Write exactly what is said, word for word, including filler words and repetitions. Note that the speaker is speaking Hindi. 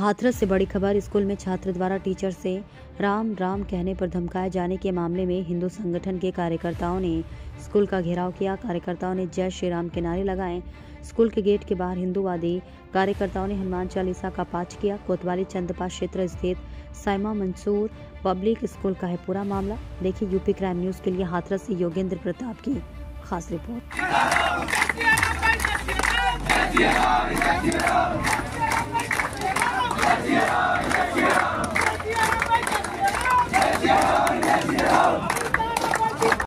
हाथरस से बड़ी खबर। स्कूल में छात्र द्वारा टीचर से राम राम कहने पर धमकाए जाने के मामले में हिंदू संगठन के कार्यकर्ताओं ने स्कूल का घेराव किया। कार्यकर्ताओं ने जय श्री राम के नारे लगाए। स्कूल के गेट के बाहर हिंदूवादी कार्यकर्ताओं ने हनुमान चालीसा का पाठ किया। कोतवाली चंदपा क्षेत्र स्थित साइमा मंसूर पब्लिक स्कूल का है पूरा मामला। देखिए यूपी क्राइम न्यूज के लिए हाथरस से योगेंद्र प्रताप की खास रिपोर्ट।